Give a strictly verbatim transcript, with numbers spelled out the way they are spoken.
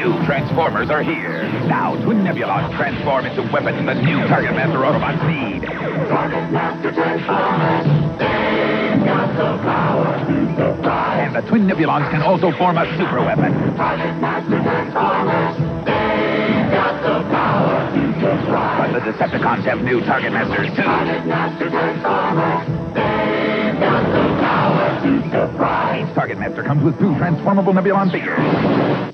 new Transformers are here. Now, Twin Nebulons transform into weapons the new Targetmaster Autobots need. Targetmaster Transformers, they've got the power to surprise. And the Twin Nebulons can also form a super weapon. Targetmaster Transformers, they've got the power to surprise. But the Decepticons have new Targetmasters too. Targetmaster Transformers, they've got the power to surprise. Each Targetmaster comes with two transformable Nebulon figures.